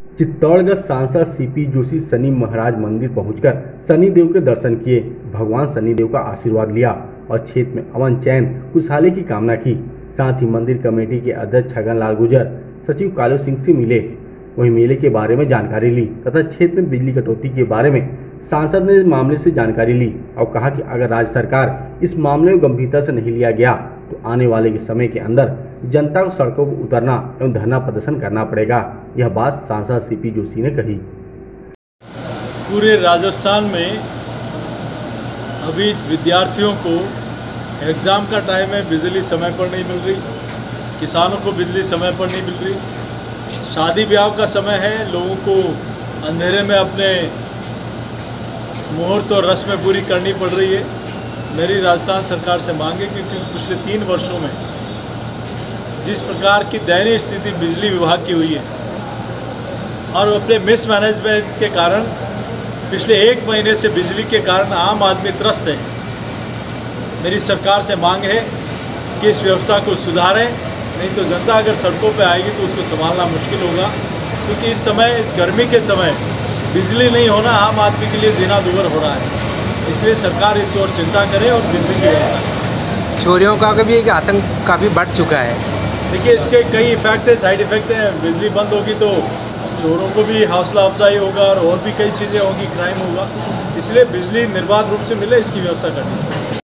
चित्तौड़गढ़ सांसद सीपी जोशी शनि महाराज मंदिर पहुंचकर शनिदेव के दर्शन किए, भगवान शनिदेव का आशीर्वाद लिया और क्षेत्र में अमन चैन खुशहाली की कामना की। साथ ही मंदिर कमेटी के अध्यक्ष छगन लाल गुर्जर, सचिव कालू सिंह से मिले, वहीं मेले के बारे में जानकारी ली तथा क्षेत्र में बिजली कटौती के बारे में सांसद ने मामले से जानकारी ली और कहा कि अगर राज्य सरकार इस मामले को गंभीरता से नहीं लिया गया तो आने वाले समय के अंदर जनता को सड़कों पर उतरना एवं धरना प्रदर्शन करना पड़ेगा। यह बात सांसद सीपी जोशी ने कही। पूरे राजस्थान में अभी विद्यार्थियों को एग्ज़ाम का टाइम है, बिजली समय पर नहीं मिल रही, किसानों को बिजली समय पर नहीं मिल रही, शादी ब्याह का समय है, लोगों को अंधेरे में अपने मुहूर्त और रस्में पूरी करनी पड़ रही है। मेरी राजस्थान सरकार से मांग है क्योंकि पिछले 3 वर्षों में जिस प्रकार की दयनीय स्थिति बिजली विभाग की हुई है और अपने मिसमैनेजमेंट के कारण पिछले 1 महीने से बिजली के कारण आम आदमी त्रस्त है। मेरी सरकार से मांग है कि इस व्यवस्था को सुधारें, नहीं तो जनता अगर सड़कों पर आएगी तो उसको संभालना मुश्किल होगा, क्योंकि इस समय, इस गर्मी के समय बिजली नहीं होना आम आदमी के लिए जीना दूभर हो रहा है। इसलिए सरकार इस ओर चिंता करे और बिजली की व्यवस्था। चोरियों का भी एक आतंक काफ़ी बढ़ चुका है। देखिए, इसके कई इफेक्ट है, साइड इफेक्ट हैं। बिजली बंद होगी तो चोरों को भी हौसला अफजाई होगा और भी कई चीज़ें होंगी, क्राइम होगा। इसलिए बिजली निर्बाध रूप से मिले, इसकी व्यवस्था करनी चाहिए।